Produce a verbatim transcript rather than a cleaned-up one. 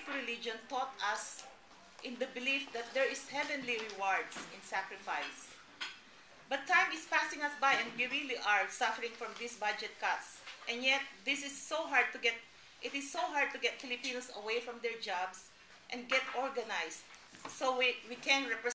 religion taught us in the belief that there is heavenly rewards in sacrifice. But time is passing us by and we really are suffering from these budget cuts. And yet, this is so hard to get, it is so hard to get Filipinos away from their jobs and get organized so we, we can represent